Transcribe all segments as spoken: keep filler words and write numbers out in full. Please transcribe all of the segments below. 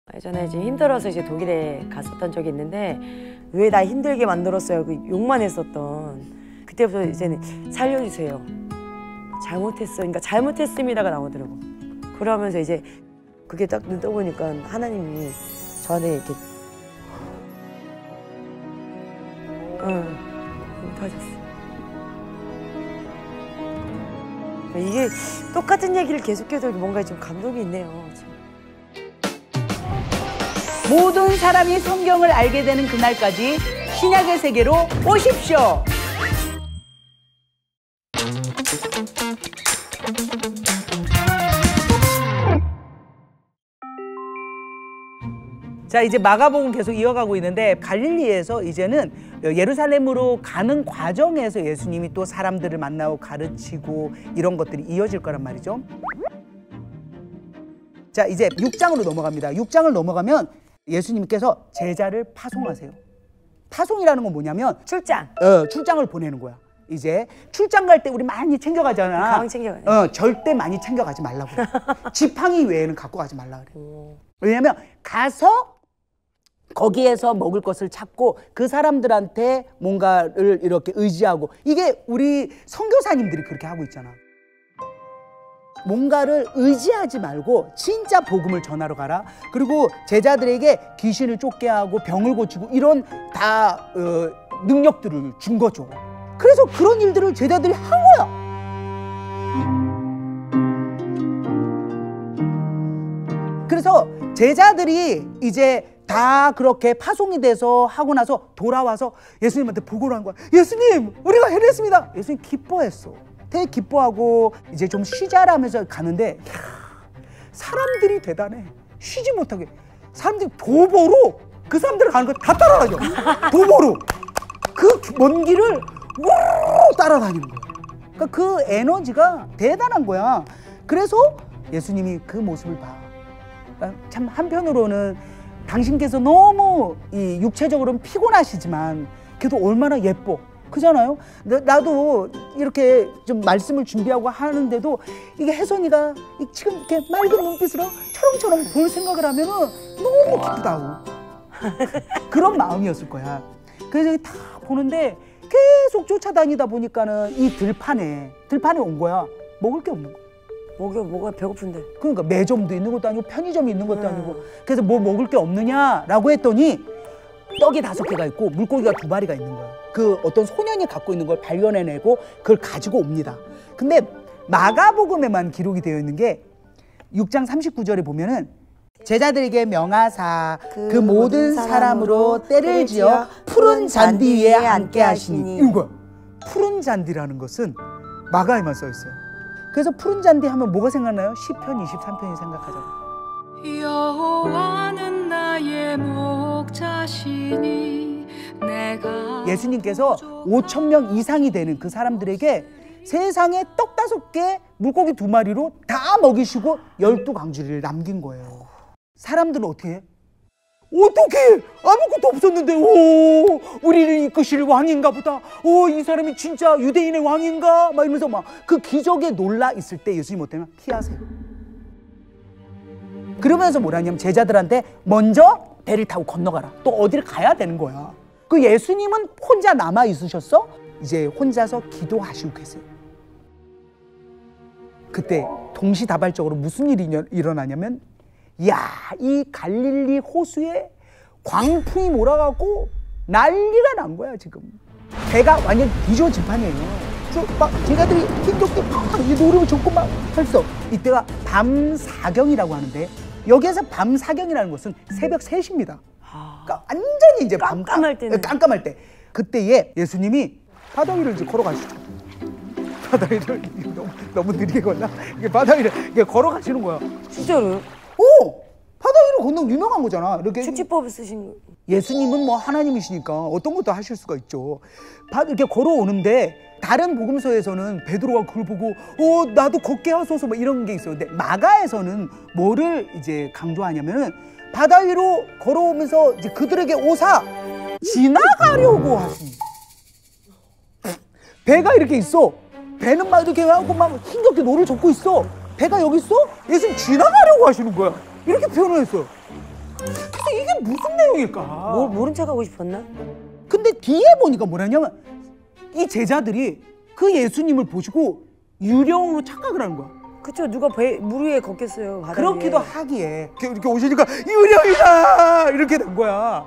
예전에 이제 힘들어서 이제 독일에 갔었던 적이 있는데 왜 나 힘들게 만들었어요? 그 욕만 했었던 그때부터 이제는 살려주세요. 잘못했어. 그러니까 잘못했습니다가 나오더라고. 그러면서 이제 그게 딱 눈 떠보니까 하나님이 저한테 이렇게 응, 터졌어. 이게 똑같은 얘기를 계속해도 뭔가 좀 감동이 있네요. 참. 모든 사람이 성경을 알게 되는 그날까지 신약의 세계로 오십시오. 자, 이제 마가복음 계속 이어가고 있는데 갈릴리에서 이제는 예루살렘으로 가는 과정에서 예수님이 또 사람들을 만나고 가르치고 이런 것들이 이어질 거란 말이죠. 자, 이제 육 장으로 넘어갑니다. 육 장을 넘어가면 예수님께서 제자를 파송하세요. 파송이라는 건 뭐냐면 출장. 어, 출장을 보내는 거야. 이제 출장 갈 때 우리 많이 챙겨가잖아. 가방 챙겨가네. 어, 절대 많이 챙겨가지 말라고 그래. 지팡이 외에는 갖고 가지 말라 그래. 오. 왜냐면 가서 거기에서 먹을 것을 찾고 그 사람들한테 뭔가를 이렇게 의지하고, 이게 우리 선교사님들이 그렇게 하고 있잖아. 뭔가를 의지하지 말고 진짜 복음을 전하러 가라. 그리고 제자들에게 귀신을 쫓게 하고 병을 고치고 이런 다 어, 능력들을 준 거죠. 그래서 그런 일들을 제자들이 한 거야. 그래서 제자들이 이제 다 그렇게 파송이 돼서 하고 나서 돌아와서 예수님한테 보고를 한 거야. 예수님, 우리가 해냈습니다. 예수님 기뻐했어. 되게 기뻐하고 이제 좀 쉬자라면서 가는데, 이야, 사람들이 대단해. 쉬지 못하게. 사람들이 도보로 그 사람들 가는 거 다 따라다녀. 도보로. 그 먼 길을 우 따라다니는 거야. 그러니까 그 에너지가 대단한 거야. 그래서 예수님이 그 모습을 봐. 그러니까 참 한편으로는 당신께서 너무 이 육체적으로는 피곤하시지만 그래도 얼마나 예뻐. 그잖아요. 나도 이렇게 좀 말씀을 준비하고 하는데도 이게 혜선이가 지금 이렇게 맑은 눈빛으로 초롱초롱 볼 생각을 하면은 너무 기쁘다고. 그런 마음이었을 거야. 그래서 다 보는데 계속 쫓아다니다 보니까는 이 들판에 들판에 온 거야. 먹을 게 없는 거야. 뭐가 뭐가 배고픈데. 그러니까 매점도 있는 것도 아니고 편의점이 있는 것도 음. 아니고. 그래서 뭐 먹을 게 없느냐라고 했더니 떡이 다섯 개가 있고 물고기가 두 마리가 있는 거야. 그 어떤 소년이 갖고 있는 걸 발견해내고 그걸 가지고 옵니다. 근데 마가복음에만 기록이 되어 있는 게 육 장 삼십구 절에 보면은 제자들에게 명하사 그, 그 모든 사람으로 때를 지어 푸른 잔디 위에 앉게 하시니. 이런 거야. 푸른 잔디라는 것은 마가에만 써 있어요. 그래서 푸른 잔디 하면 뭐가 생각나요? 시편 이십삼 편이 생각하잖아요. 여호와는 나의 목자시니 내가. 예수님께서 오천 명 이상이 되는 그 사람들에게 세상에 떡 다섯 개, 물고기 두 마리로 다 먹이시고 열두 광주리를 남긴 거예요. 사람들은 어떻게 해? 어떻게 아무것도 없었는데 오 우리를 이끄실 왕인가 보다. 오 이 사람이 진짜 유대인의 왕인가? 막 이러면서 막 그 기적에 놀라 있을 때 예수님 어때요? 피하세요. 그러면서 뭐라냐면 제자들한테 먼저 배를 타고 건너가라. 또 어디를 가야 되는 거야. 그 예수님은 혼자 남아 있으셨어? 이제 혼자서 기도하시고 계세요. 그때 동시다발적으로 무슨 일이 일어나냐면, 야, 이 갈릴리 호수에 광풍이 몰아가고 난리가 난 거야 지금. 배가 완전 뒤집어진판이에요. 그래서 막 제자들이 힘겹게 막 노름을 젓고 막 했어. 이때가 밤 사경이라고 하는데, 여기에서 밤 사경이라는 것은 새벽 세 시입니다. 그러니까 완전히 이제 밤 깜깜할 때는. 깜깜할 때. 그때에 예수님이 바다 위를 이제 걸어가시죠. 바다 위를 너무, 너무 느리게 걷나? 이게 바다 위를 이게 걸어가시는 거야. 진짜로요? 오! 바다 위를 걷는 거 유명한 거잖아. 이렇게 축지법을 쓰신 거. 예수님은 뭐 하나님이시니까 어떤 것도 하실 수가 있죠. 이렇게 걸어오는데 다른 복음서에서는 베드로가 그걸 보고 어 나도 걷게 하소서 뭐 이런 게 있어요. 근데 마가에서는 뭐를 이제 강조하냐면은 바다 위로 걸어오면서 이제 그들에게 오사 지나가려고 하십니다. 배가 이렇게 있어. 배는 막 이렇게 하고 막 힘겹게 노를 젓고 있어. 배가 여기 있어? 예수님 지나가려고 하시는 거야. 이렇게 표현을 했어요. 그래서 이게 무슨 내용일까? 모, 모른 척하고 싶었나? 근데 뒤에 보니까 뭐라냐면 이 제자들이 그 예수님을 보시고 유령으로 착각을 하는 거야. 그쵸, 누가 배, 물 위에 걷겠어요. 바다 그렇기도 위에. 하기에 이렇게, 이렇게 오시니까 유령이다 이렇게 된 거야.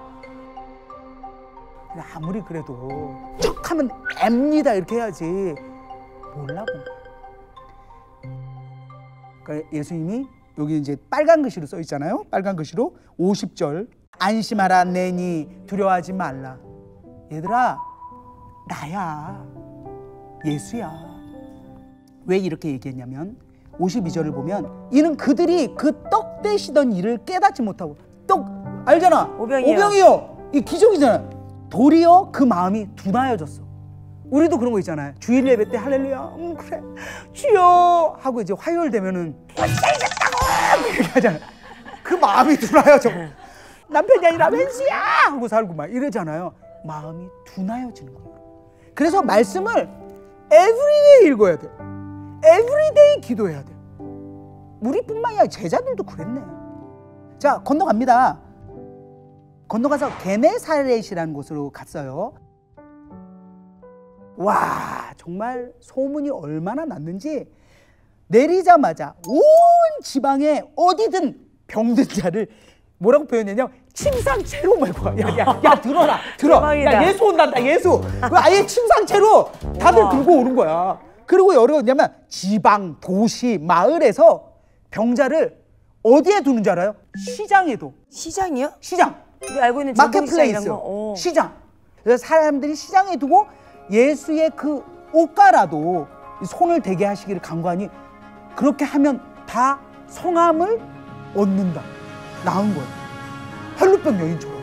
근데 아무리 그래도 척하면 앱니다 이렇게 해야지 몰라 본 거야. 그러니까 예수님이 여기 이제 빨간 글씨로 써 있잖아요. 빨간 글씨로 오십 절 안심하라 내니 두려워하지 말라. 얘들아 나야 예수야. 왜 이렇게 얘기했냐면 오십이 절을 보면 이는 그들이 그 떡 떼시던 일을 깨닫지 못하고 떡 알잖아. 오병이요. 오병이요. 이 기적이잖아. 도리어 그 마음이 둔하여졌어. 우리도 그런 거 있잖아요. 주일 예배 때 할렐루야 음 그래 주여 하고 이제 화요일 되면은 잘겠다고 이렇게 하잖아. 그 마음이 둔하여져. 남편이 아니라 왼수야 하고 살고 막 이러잖아요. 마음이 둔하여지는 거예요. 그래서 말씀을 에브리데이 읽어야 돼. 에브리데이 기도해야 돼. 우리뿐만이 아니라 제자들도 그랬네. 자 건너갑니다. 건너가서 게네사렛이라는 곳으로 갔어요. 와 정말 소문이 얼마나 났는지 내리자마자 온 지방에 어디든 병든 자를 뭐라고 표현했냐면 침상채로 몰고 와. 야, 야, 야 들어라 들어. 대박이다. 야 예수 온단다 예수. 아예 침상채로 다들 우와. 들고 오는 거야. 그리고 여러 뭐냐면 지방, 도시, 마을에서 병자를 어디에 두는 줄 알아요? 시장에도. 시장이요? 시장. 우리 알고 있는 전통시장 이런 마켓플레이스. 거. 어. 시장. 그래서 사람들이 시장에 두고 예수의 그 옷가라도 손을 대게 하시기를 간구하니 그렇게 하면 다 성함을 얻는다. 나은 거예요. 할루병 여인처럼.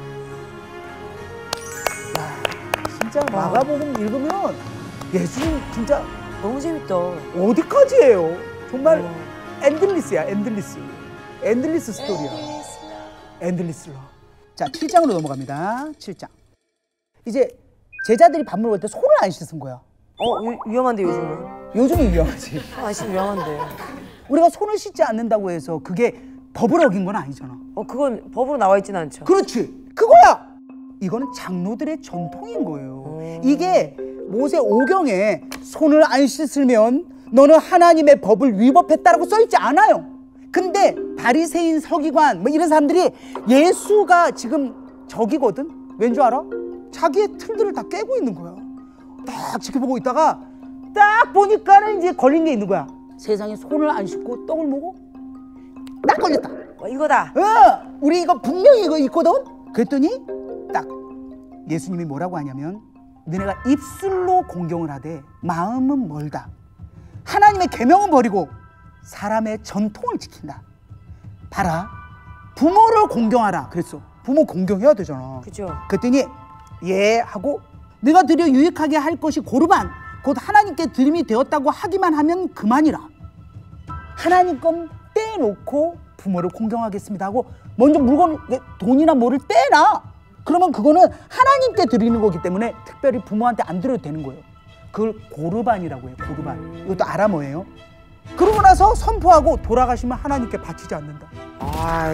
야, 진짜 마가복음 읽으면 예수님 진짜 너무 재밌다. 어디까지예요? 정말 어. 엔들리스야, 엔들리스. 엔들리스 스토리야. 엔들리스 러. 자, 칠 장으로 넘어갑니다. 칠 장. 이제 제자들이 밥 먹을 때 손을 안 씻은 거야. 어, 위, 위험한데 요즘은. 요즘이 위험하지. 아, 지금 위험한데. 우리가 손을 씻지 않는다고 해서 그게 법을 어긴 건 아니잖아. 어, 그건 법으로 나와 있지는 않죠. 그렇지. 그거야. 이거는 장로들의 전통인 거예요. 음. 이게 모세 오경에 손을 안 씻으면 너는 하나님의 법을 위법했다라고 써 있지 않아요. 근데 바리새인, 서기관 뭐 이런 사람들이 예수가 지금 저기거든. 왠 줄 알아? 자기의 틀들을 다 깨고 있는 거야. 딱 지켜보고 있다가 딱 보니까는 이제 걸린 게 있는 거야. 세상에 손을 안 씻고 떡을 먹어? 딱 걸렸다. 어, 이거다. 어, 우리 이거 분명히 이거 있거든. 그랬더니 딱 예수님이 뭐라고 하냐면 너네가 입술로 공경을 하되 마음은 멀다. 하나님의 계명은 버리고 사람의 전통을 지킨다. 봐라, 부모를 공경하라 그랬어. 부모 공경해야 되잖아. 그죠. 그랬더니 예 하고 내가 드려 유익하게 할 것이 고르반 곧 하나님께 드림이 되었다고 하기만 하면 그만이라. 하나님 건 떼놓고 부모를 공경하겠습니다 하고 먼저 물건 돈이나 뭐를 떼놔. 그러면 그거는 하나님께 드리는 거기 때문에 특별히 부모한테 안 드려도 되는 거예요. 그걸 고르반이라고 해요. 고르반. 음. 이것도 아람어예요. 그러고 나서 선포하고 돌아가시면 하나님께 바치지 않는다. 아이.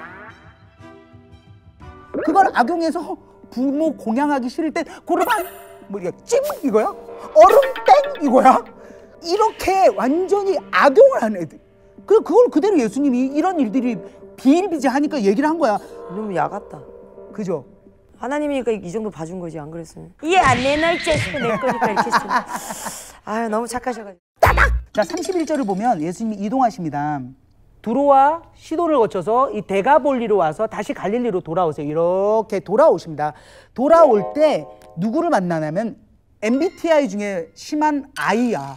그걸 악용해서 부모 공양하기 싫을 땐 고르반 뭐 이거 찜 이거야? 얼음 땡 이거야? 이렇게 완전히 악용을 하는 애들. 그 그걸 그대로 예수님이 이런 일들이 비일비재하니까 얘기를 한 거야. 너무 야같다. 그죠? 하나님이니까 이 정도 봐준 거지, 안 그랬으면. 이해 안 내놔, 이 자식아, 내 거니까 이렇게 했으면. 아유, 너무 착하셔가지고. 자, 삼십일 절을 보면 예수님이 이동하십니다. 두로와 시돈을 거쳐서 이 데가볼리로 와서 다시 갈릴리로 돌아오세요. 이렇게 돌아오십니다. 돌아올 때 누구를 만나냐면 엠비티아이 중에 심한 아이야.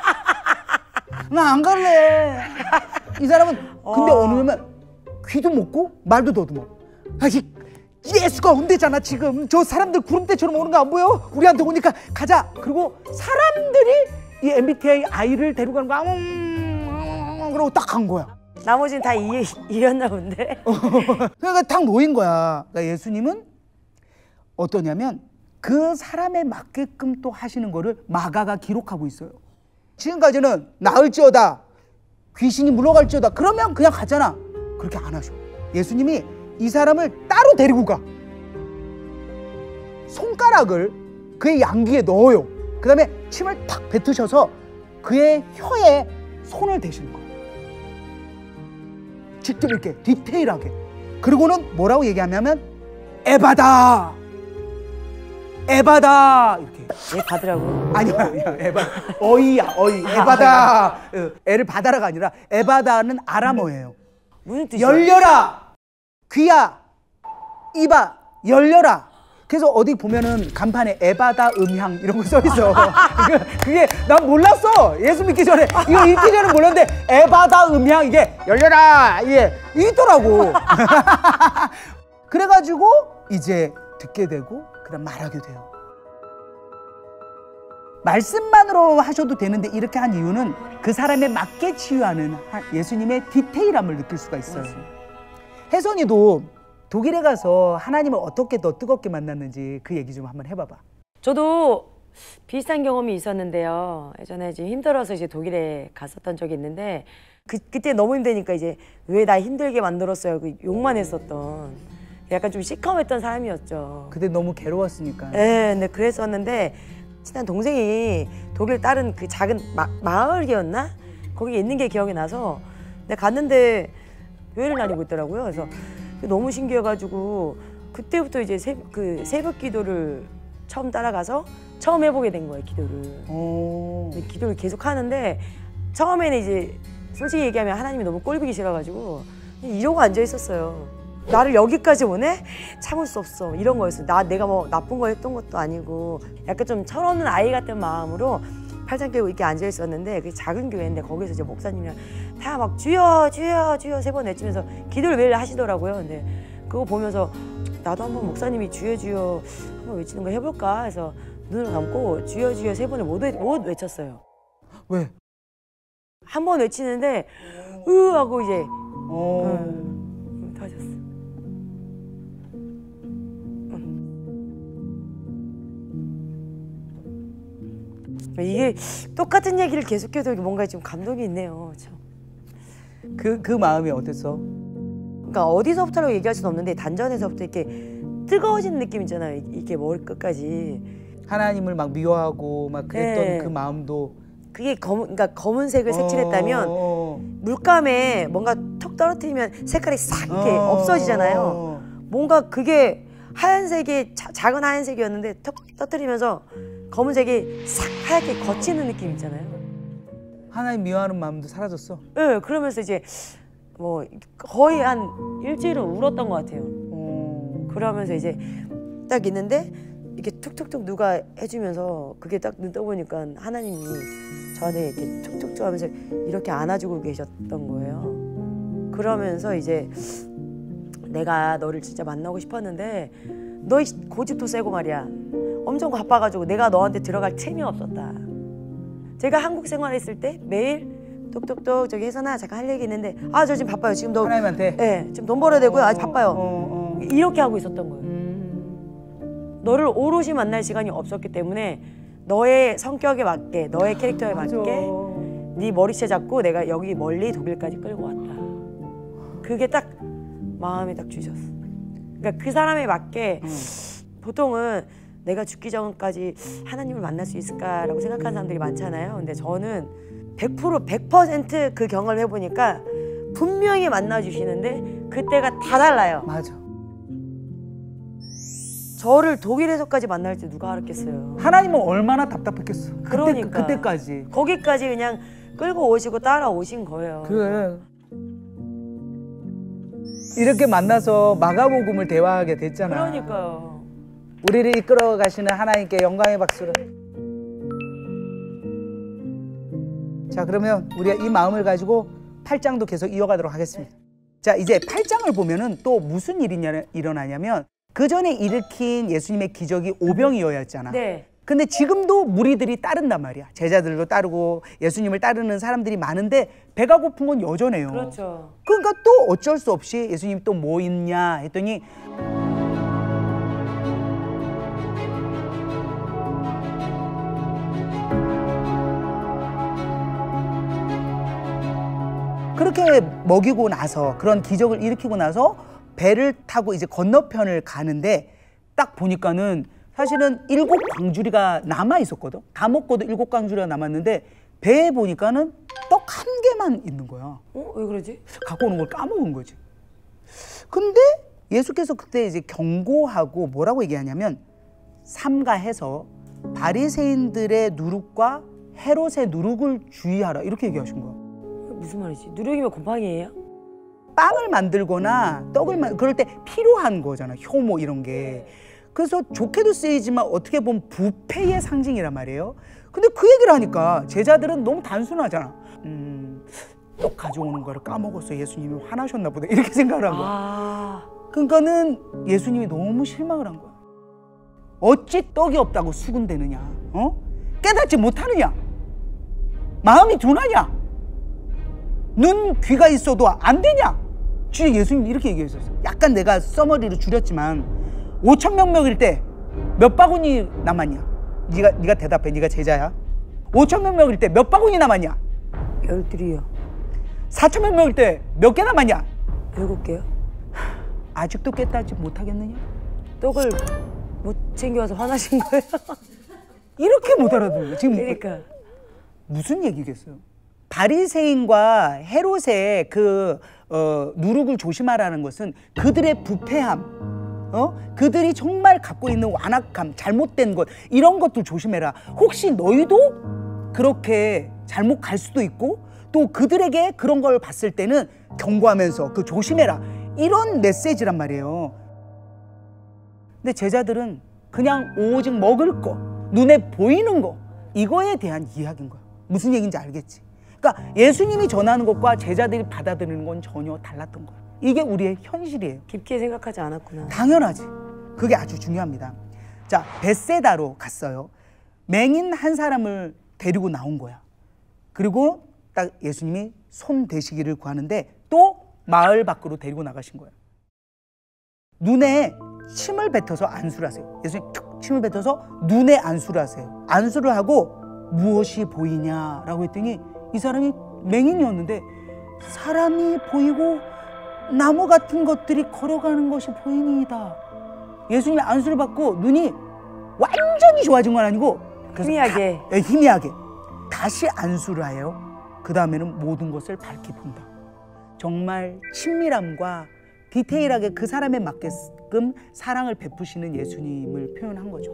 나 안 갈래. 이 사람은 근데 어. 어느 냐면 귀도 먹고 말도 더듬어. 아, 이 예수가 온대잖아 지금. 저 사람들 구름대처럼 오는 거 안 보여? 우리한테 오니까 가자. 그리고 사람들이 이 엠비티아이 아이를 데리고 가는 거야. 음, 그러고 딱 간 거야. 나머지는 다 이해, 이해였나 본데. 그러니까 딱 놓인 거야. 그러니까 예수님은 어떠냐면 그 사람에 맞게끔 또 하시는 거를 마가가 기록하고 있어요. 지금까지는 나을지어다, 귀신이 물러갈지어다, 그러면 그냥 가잖아. 그렇게 안 하셔. 예수님이 이 사람을 따로 데리고 가. 손가락을 그의 양귀에 넣어요. 그 다음에 침을 탁 뱉으셔서 그의 혀에 손을 대시는 거예요. 직접 이렇게 디테일하게. 그리고는 뭐라고 얘기하냐면 에바다, 에바다 이렇게. 얘 받으라고. 아니야, 아니야, 에바 어이야, 어이. 에바다. 어, 애를 받아라가 아니라 에바다는 아람어예요. 무슨 뜻이야? 열려라, 귀야, 이봐, 열려라. 그래서 어디 보면은 간판에 에바다 음향 이런 거 써 있어. 그게 난 몰랐어. 예수 믿기 전에 이거 읽기 전에 몰랐는데 에바다 음향 이게 열려라 이게 있더라고. 그래가지고 이제 듣게 되고 그다음 말하게 돼요. 말씀만으로 하셔도 되는데 이렇게 한 이유는 그 사람에 맞게 치유하는 예수님의 디테일함을 느낄 수가 있어요. 혜선이도 독일에 가서 하나님을 어떻게 더 뜨겁게 만났는지 그 얘기 좀 한번 해봐봐. 저도 비슷한 경험이 있었는데요. 예전에 이제 힘들어서 이제 독일에 갔었던 적이 있는데 그, 그때 너무 힘드니까 이제 왜 나 힘들게 만들었어요. 그 욕만 했었던 약간 좀 시커맸던 사람이었죠. 그때 너무 괴로웠으니까. 네, 근데 그랬었는데 친한 동생이 독일 다른 그 작은 마, 마을이었나? 거기에 있는 게 기억이 나서 내가 갔는데 교회를 다니고 있더라고요. 그래서 너무 신기해가지고 그때부터 이제 새, 그 새벽 기도를 처음 따라가서 처음 해보게 된 거예요, 기도를. 오. 기도를 계속 하는데 처음에는 이제 솔직히 얘기하면 하나님이 너무 꼴보기 싫어가지고 이러고 앉아 있었어요. 나를 여기까지 오네? 참을 수 없어. 이런 거였어. 나 내가 뭐 나쁜 거 했던 것도 아니고 약간 좀 철없는 아이 같은 마음으로 팔짱 끼고 이렇게 앉아 있었는데 그 작은 교회인데 거기서 이제 목사님이랑 다 막 주여 주여 주여 세 번 외치면서 기도를 매일 하시더라고요. 근데 그거 보면서 나도 한번 목사님이 주여 주여 한번 외치는 거 해볼까 해서 눈을 감고 주여 주여 세 번을 못, 외, 못 외쳤어요. 왜? 한 번 외치는데 으 하고 이제 오. 응, 터졌어. 이게 똑같은 얘기를 계속해도 뭔가 좀 감동이 있네요. 참. 그, 그 마음이 어땠어? 그러니까 어디서부터라고 얘기할 수는 없는데 단전에서부터 이렇게 뜨거워지는 느낌 있잖아요. 이게 머리끝까지. 하나님을 막 미워하고 막 그랬던 네. 그 마음도. 그게 검은, 그러니까 검은색을 색칠했다면 어, 물감에 뭔가 턱 떨어뜨리면 색깔이 싹 이렇게 어, 없어지잖아요. 어. 뭔가 그게 하얀색이 자, 작은 하얀색이었는데 턱 터뜨리면서 검은색이 싹 하얗게 거치는 느낌 있잖아요. 하나님 미워하는 마음도 사라졌어. 네, 그러면서 이제 뭐 거의 한 일주일은 울었던 것 같아요. 어. 그러면서 이제 딱 있는데 이렇게 툭툭툭 누가 해주면서 그게 딱 눈 떠보니까 하나님이 저한테 이렇게 툭툭툭 하면서 이렇게 안아주고 계셨던 거예요. 그러면서 이제 내가 너를 진짜 만나고 싶었는데 너 고집도 세고 말이야. 엄청 바빠가지고 내가 너한테 들어갈 틈이 없었다. 제가 한국 생활했을 때 매일 뚝뚝뚝 저기 혜선아 잠깐 할 얘기 있는데 아 저 지금 바빠요. 지금 너 하나님한테? 네, 지금 돈 벌어야 되고요. 아직 바빠요. 어, 어. 이렇게 하고 있었던 거예요. 음. 너를 오롯이 만날 시간이 없었기 때문에 너의 성격에 맞게 너의 캐릭터에 맞아. 맞게 네 머리채 잡고 내가 여기 멀리 독일까지 끌고 왔다. 그게 딱 마음에 딱 주셨어. 그러니까 그 사람에 맞게 음. 보통은 내가 죽기 전까지 하나님을 만날 수 있을까라고 생각하는 사람들이 많잖아요. 근데 저는 백 퍼센트 백 퍼센트 그 경험을 해보니까 분명히 만나주시는데 그때가 다 달라요. 맞아. 저를 독일에서까지 만날 때 누가 알았겠어요. 하나님은 얼마나 답답했겠어. 그러니까. 그때, 그때까지. 거기까지 그냥 끌고 오시고 따라오신 거예요. 그래. 이렇게 만나서 마가복음을 대화하게 됐잖아. 그러니까요. 우리를 이끌어 가시는 하나님께 영광의 박수를. 자, 그러면 우리가 이 마음을 가지고 팔 장도 계속 이어가도록 하겠습니다. 네. 자, 이제 팔 장을 보면은 또 무슨 일이 일어나냐면 그 전에 일으킨 예수님의 기적이 오병이어였잖아. 네. 근데 지금도 무리들이 따른단 말이야. 제자들도 따르고 예수님을 따르는 사람들이 많은데 배가 고픈 건 여전해요. 그렇죠. 그러니까 또 어쩔 수 없이 예수님 또 뭐 있냐 했더니 그렇게 먹이고 나서 그런 기적을 일으키고 나서 배를 타고 이제 건너편을 가는데 딱 보니까는 사실은 일곱 광주리가 남아 있었거든. 다 먹고도 일곱 광주리가 남았는데 배에 보니까는 떡 한 개만 있는 거야. 어? 왜 그러지? 갖고 오는 걸 까먹은 거지. 근데 예수께서 그때 이제 경고하고 뭐라고 얘기하냐면 삼가해서 바리새인들의 누룩과 헤롯의 누룩을 주의하라 이렇게 얘기하신 거야. 무슨 말이지? 누룩이면 곰팡이에요? 빵을 만들거나 떡을 만 그럴 때 필요한 거잖아. 효모 이런 게. 그래서 좋게도 쓰이지만 어떻게 보면 부패의 상징이란 말이에요. 근데 그 얘기를 하니까 제자들은 너무 단순하잖아. 음, 떡 가져오는 거를 까먹었어. 예수님이 화나셨나 보다. 이렇게 생각을 한 거야. 아... 그러니까는 예수님이 너무 실망을 한 거야. 어찌 떡이 없다고 수군대느냐? 어? 깨닫지 못하느냐? 마음이 둔하냐? 눈, 귀가 있어도 안 되냐? 주여 예수님이 이렇게 얘기했었어. 약간 내가 써머리로 줄였지만 오천 명 먹일 때 몇 바구니 남았냐? 네가 네가 대답해. 네가 제자야. 오천 명 먹일 때 몇 바구니 남았냐? 열둘이요. 사천 명 먹일 때 몇 개 남았냐? 일곱 개요? 아직도 깨닫지 못하겠느냐? 떡을 못 챙겨와서 화나신 거예요? 이렇게 못 알아듣는 거야. 지금 그러니까 무슨 얘기겠어요? 바리새인과 헤롯의 그 어, 누룩을 조심하라는 것은 그들의 부패함, 어? 그들이 정말 갖고 있는 완악함, 잘못된 것 이런 것들 조심해라. 혹시 너희도 그렇게 잘못 갈 수도 있고 또 그들에게 그런 걸 봤을 때는 경고하면서 그 조심해라 이런 메시지란 말이에요. 근데 제자들은 그냥 오직 먹을 거, 눈에 보이는 거 이거에 대한 이야기인 거야. 무슨 얘기인지 알겠지? 그러니까 예수님이 전하는 것과 제자들이 받아들이는 건 전혀 달랐던 거야. 이게 우리의 현실이에요. 깊게 생각하지 않았구나. 당연하지. 그게 아주 중요합니다. 자, 벳세다로 갔어요. 맹인 한 사람을 데리고 나온 거야. 그리고 딱 예수님이 손 대시기를 구하는데 또 마을 밖으로 데리고 나가신 거야. 눈에 침을 뱉어서 안수를 하세요. 예수님 툭 침을 뱉어서 눈에 안수를 하세요. 안수를 하고 무엇이 보이냐라고 했더니 이 사람이 맹인이었는데 사람이 보이고 나무 같은 것들이 걸어가는 것이 보이니이다. 예수님이 안수를 받고 눈이 완전히 좋아진 건 아니고 희미하게. 다, 네, 희미하게 다시 안수를 해요. 그 다음에는 모든 것을 밝히 본다. 정말 친밀함과 디테일하게 그 사람에 맞게끔 사랑을 베푸시는 예수님을 표현한 거죠.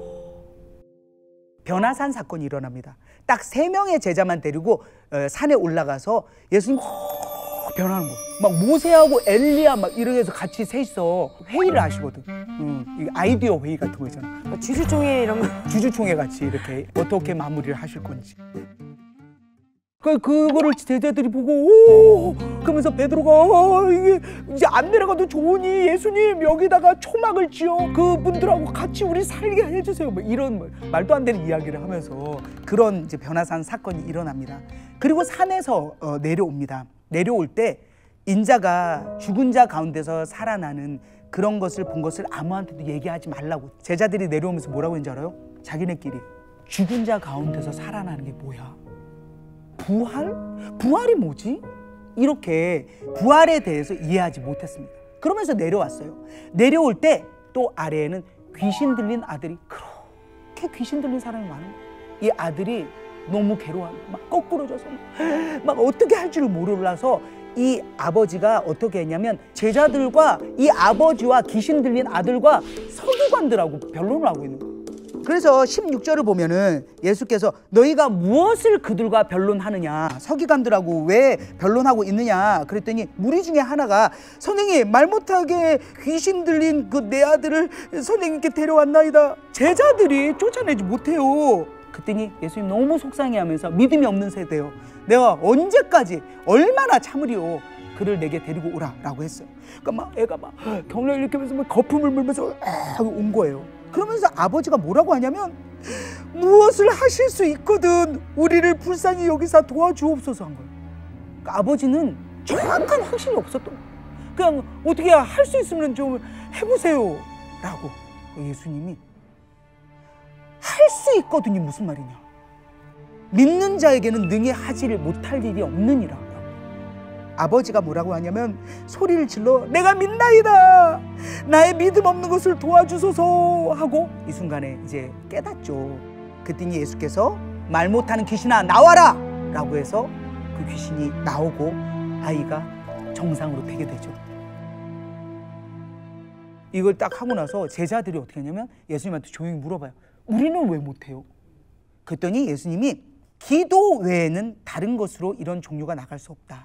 변화산 사건이 일어납니다. 딱 세 명의 제자만 데리고 산에 올라가서 예수님 변하는 거. 막 모세하고 엘리야 막 이렇게 해서 같이 셋이서 회의를 하시거든. 응. 아이디어 회의 같은 거 있잖아. 주주총회 이런 거. 주주총회 같이 이렇게 어떻게 마무리를 하실 건지. 그 그거를 제자들이 보고 오 그러면서 베드로가 어, 이게 이제 안 내려가도 좋으니 예수님 여기다가 초막을 지어 그분들하고 같이 우리 살게 해주세요. 뭐 이런 말도 안 되는 이야기를 하면서 그런 이제 변화산 사건이 일어납니다. 그리고 산에서 어, 내려옵니다. 내려올 때 인자가 죽은 자 가운데서 살아나는 그런 것을 본 것을 아무한테도 얘기하지 말라고 제자들이 내려오면서 뭐라고 했는지 알아요? 자기네끼리 죽은 자 가운데서 살아나는 게 뭐야? 부활? 부활이 뭐지? 이렇게 부활에 대해서 이해하지 못했습니다. 그러면서 내려왔어요. 내려올 때 또 아래에는 귀신 들린 아들이 그렇게 귀신 들린 사람이 많은 거예요. 이 아들이 너무 괴로워하고 막 거꾸러져서 막, 막 어떻게 할 줄 몰라서 이 아버지가 어떻게 했냐면 제자들과 이 아버지와 귀신 들린 아들과 서기관들하고 변론을 하고 있는 거예요. 그래서 십육 절을 보면은 예수께서 너희가 무엇을 그들과 변론하느냐, 서기관들하고 왜 변론하고 있느냐 그랬더니 무리 중에 하나가 선생님 말 못하게 귀신 들린 그 내 아들을 선생님께 데려왔나이다. 제자들이 쫓아내지 못해요. 그랬더니 예수님 너무 속상해하면서 믿음이 없는 세대요. 내가 언제까지 얼마나 참으리요. 그를 내게 데리고 오라 라고 했어요. 그러니까 막 애가 막 경련을 일으키면서 막 거품을 물면서 하고 온 거예요. 그러면서 아버지가 뭐라고 하냐면 무엇을 하실 수 있거든 우리를 불쌍히 여기사 도와주옵소서 한 거예요. 그러니까 아버지는 정확한 확신이 없었던 거예요. 그냥 어떻게 할 수 있으면 좀 해보세요 라고 예수님이 할 수 있거든이 무슨 말이냐. 믿는 자에게는 능히 하지를 못할 일이 없느니라. 아버지가 뭐라고 하냐면 소리를 질러 내가 믿나이다, 나의 믿음 없는 것을 도와주소서 하고 이 순간에 이제 깨닫죠. 그랬더니 예수께서 말 못하는 귀신아 나와라 라고 해서 그 귀신이 나오고 아이가 정상으로 되게 되죠. 이걸 딱 하고 나서 제자들이 어떻게 하냐면 예수님한테 조용히 물어봐요. 우리는 왜 못해요? 그랬더니 예수님이 기도 외에는 다른 것으로 이런 종류가 나갈 수 없다.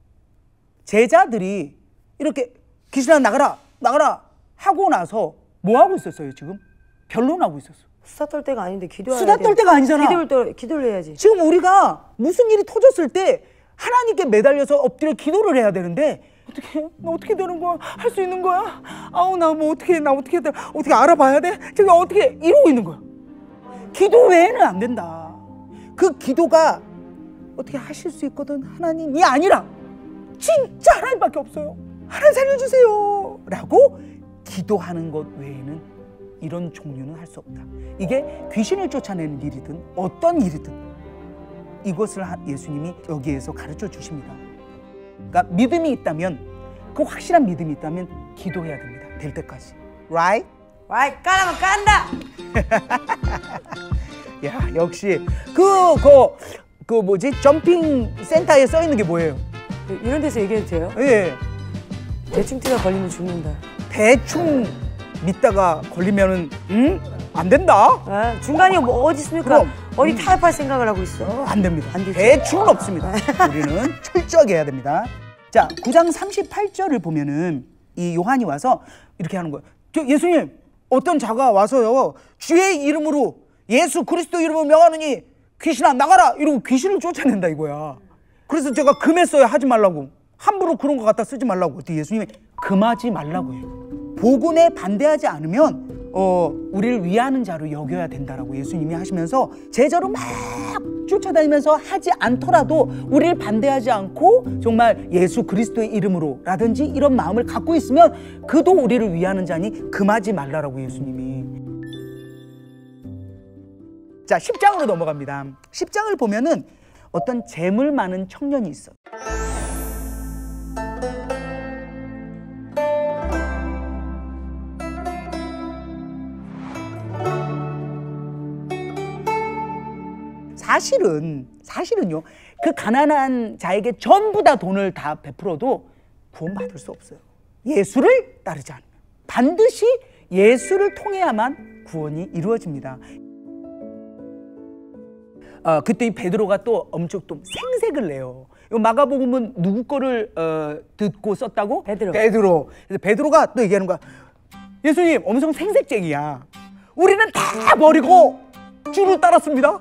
제자들이 이렇게 귀신아 나가라 나가라 하고 나서 뭐 하고 있었어요? 지금 변론하고 있었어. 수다 떨 때가 아닌데 기도해야 수다 떨 때가 아니잖아. 기도를 떨, 기도를 해야지. 지금 우리가 무슨 일이 터졌을 때 하나님께 매달려서 엎드려 기도를 해야 되는데 어떻게 나 어떻게 되는 거야? 할 수 있는 거야? 아우 나 뭐 어떻게 나 어떻게 돼? 어떻게 알아봐야 돼? 지금 어떻게 이러고 있는 거야? 기도 외에는 안 된다. 그 기도가 어떻게 하실 수 있거든 하나님이 아니라 진짜 하나님밖에 없어요. 하나님 살려주세요 라고 기도하는 것 외에는 이런 종류는 할 수 없다. 이게 귀신을 쫓아내는 일이든 어떤 일이든 이것을 예수님이 여기에서 가르쳐 주십니다. 그러니까 믿음이 있다면, 그 확실한 믿음이 있다면 기도해야 됩니다. 될 때까지. Right? 와이 까라면 깐다. 야 역시 그, 그, 그 뭐지 점핑 센터에 써 있는 게 뭐예요? 이런 데서 얘기해도 돼요? 예. 대충 뛰다 걸리면 죽는다. 대충 믿다가 걸리면은 응? 안 된다. 아, 중간이 뭐 어디 있습니까? 그럼. 어디 타협할 생각을 하고 있어? 어, 안 됩니다. 안 되죠. 대충은 없습니다. 우리는 철저하게 해야 됩니다. 자, 구 장 삼십팔 절을 보면은 이 요한이 와서 이렇게 하는 거예요. 저 예수님, 어떤 자가 와서요 주의 이름으로 예수 그리스도 이름을 명하느니 귀신아 나가라 이러고 귀신을 쫓아낸다 이거야. 그래서 제가 금했어요. 하지 말라고. 함부로 그런 거 갖다 쓰지 말라고. 그때 예수님이 금하지 말라고 해요. 복음에 반대하지 않으면 어, 우리를 위하는 자로 여겨야 된다라고 예수님이 하시면서 제자로 막 쫓아다니면서 하지 않더라도 우리를 반대하지 않고 정말 예수 그리스도의 이름으로 라든지 이런 마음을 갖고 있으면 그도 우리를 위하는 자니 금하지 말라라고 예수님이. 자, 십 장으로 넘어갑니다. 십 장을 보면은 어떤 재물 많은 청년이 있어요. 사실은 사실은요 그 가난한 자에게 전부 다 돈을 다 베풀어도 구원받을 수 없어요. 예수를 따르지 않으면 반드시 예수를 통해야만 구원이 이루어집니다. 어, 그때 이 베드로가 또 엄청 또 생색을 내요. 이 마가복음은 누구 거를 어, 듣고 썼다고? 베드로. 베드로. 그래서 베드로가 또 얘기하는 거야. 예수님 엄청 생색쟁이야. 우리는 다 버리고 주를 따랐습니다.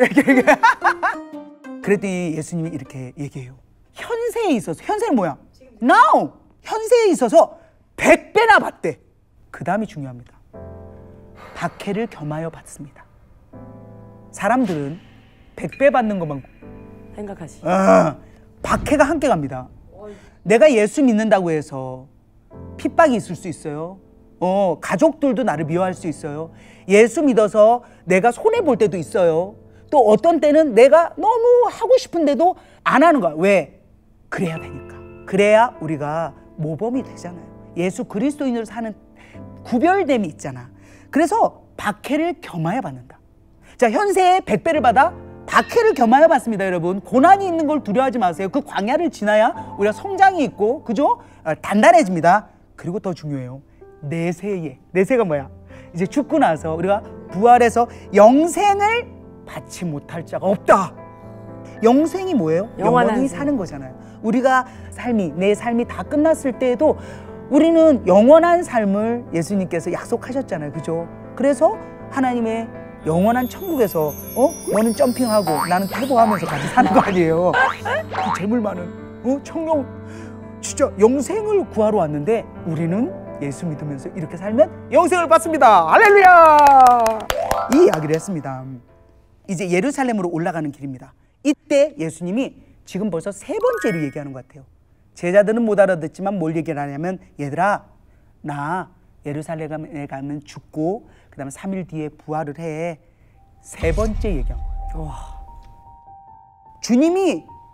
그랬더니 예수님이 이렇게 얘기해요. 현세에 있어서, 현세는 뭐야? Now! 현세에 있어서 백 배나 받대. 그 다음이 중요합니다. 박해를 겸하여 받습니다. 사람들은 백 배 받는 것만 생각하시. 어, 박해가 함께 갑니다. 내가 예수 믿는다고 해서 핍박이 있을 수 있어요. 어, 가족들도 나를 미워할 수 있어요. 예수 믿어서 내가 손해볼 때도 있어요. 또 어떤 때는 내가 너무 하고 싶은데도 안 하는 거야. 왜? 그래야 되니까. 그래야 우리가 모범이 되잖아요. 예수 그리스도인으로 사는 구별됨이 있잖아. 그래서 박해를 겸하여 받는다. 자, 현세에 백 배를 받아 박해를 겸하여 받습니다. 여러분, 고난이 있는 걸 두려워하지 마세요. 그 광야를 지나야 우리가 성장이 있고, 그죠? 아, 단단해집니다. 그리고 더 중요해요. 내세에, 내세가 뭐야? 이제 죽고 나서 우리가 부활해서 영생을 받지 못할 자가 없다. 영생이 뭐예요? 영원히 사는 거잖아요. 우리가 삶이, 내 삶이 다 끝났을 때에도 우리는 영원한 삶을 예수님께서 약속하셨잖아요. 그죠? 그래서 하나님의 영원한 천국에서 어? 너는 점핑하고 나는 탈보하면서 같이 사는 거 아니에요. 그 재물 많은 어? 청룡 진짜 영생을 구하러 왔는데 우리는 예수 믿으면서 이렇게 살면 영생을 받습니다. 할렐루야! 이 이야기를 했습니다. 이제 예루살렘으로 올라가는 길입니다. 이때 예수님이 지금 벌써 세 번째로 얘기하는 것 같아요. 제자들은 못 알아듣지만 뭘 얘기를 하냐면 얘들아 나 예루살렘에 가면 죽고 그 다음에 삼 일 뒤에 부활을 해. 세 번째 얘기한 거예요. 와. 주님이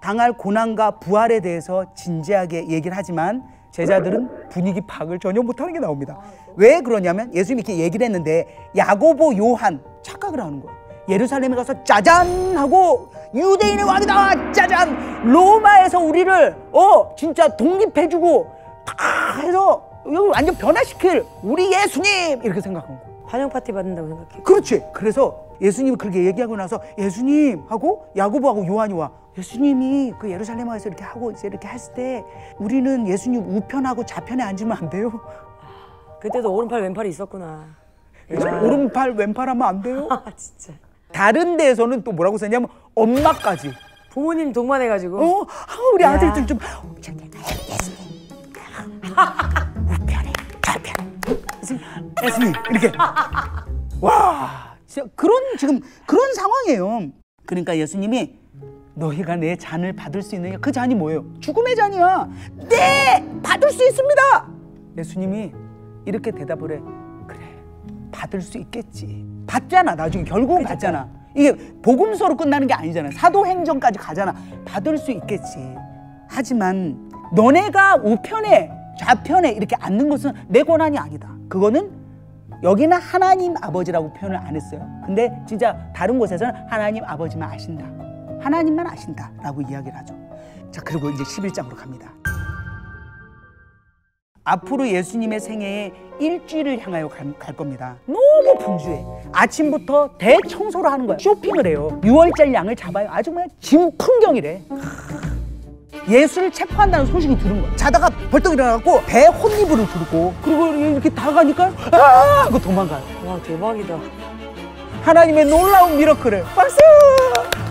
당할 고난과 부활에 대해서 진지하게 얘기를 하지만 제자들은 분위기 파악을 전혀 못하는 게 나옵니다. 왜 그러냐면 예수님이 이렇게 얘기를 했는데 야고보, 요한 착각을 하는 거예요. 예루살렘에 가서 짜잔 하고 유대인의 왕이다 짜잔, 로마에서 우리를 어 진짜 독립해주고 다 해서 여기 완전 변화시킬 우리 예수님 이렇게 생각한 거예요. 환영 파티 받는다고 생각해. 그렇지. 그래서 예수님이 그렇게 얘기하고 나서 예수님 하고 야고보하고 요한이 와. 예수님이 그 예루살렘 와서 이렇게 하고 이제 이렇게 했을 때 우리는 예수님 우편하고 좌편에 앉으면 안 돼요? 그때도 오른팔 왼팔이 있었구나. 야. 오른팔 왼팔 하면 안 돼요? 아 진짜. 다른 데에서는 또 뭐라고 썼냐면 엄마까지. 부모님 동반해가지고. 어, 아, 우리 야. 아들들 좀 예수님 우편에 좌편에 예수님 이렇게 와 진짜 그런 지금 그런 상황이에요. 그러니까 예수님이 너희가 내 잔을 받을 수 있느냐? 그 잔이 뭐예요? 죽음의 잔이야. 네, 받을 수 있습니다. 예수님이 이렇게 대답을 해. 그래, 받을 수 있겠지. 받잖아. 나중에 결국은 받잖아. 이게 복음서로 끝나는 게 아니잖아. 사도행전까지 가잖아. 받을 수 있겠지. 하지만 너네가 우편에 좌편에 이렇게 앉는 것은 내 권한이 아니다. 그거는 여기는 하나님 아버지라고 표현을 안 했어요. 근데 진짜 다른 곳에서는 하나님 아버지만 아신다. 하나님만 아신다라고 이야기를 하죠. 자, 그리고 이제 십일 장으로 갑니다. 앞으로 예수님의 생애에 일주일을 향하여 갈, 갈 겁니다. 너무 분주해. 아침부터 대청소를 하는 거야. 쇼핑을 해요. 유월절 양을 잡아요. 아주 그냥 진풍경이래. 예수를 체포한다는 소식이 들은 거야. 자다가 벌떡 일어나고 배 혼이불을 두르고 그리고 이렇게 다가가니까 아! 하고 도망가요. 와 대박이다. 하나님의 놀라운 미러클을 박수!